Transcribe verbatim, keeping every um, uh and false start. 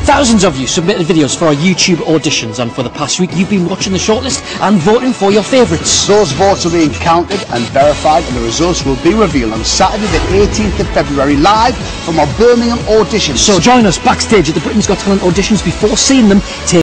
Thousands of you submitted videos for our YouTube auditions, and for the past week you've been watching the shortlist and voting for your favourites. Those votes are being counted and verified, and the results will be revealed on Saturday the eighteenth of February live from our Birmingham auditions. So join us backstage at the Britain's Got Talent auditions before seeing them. Take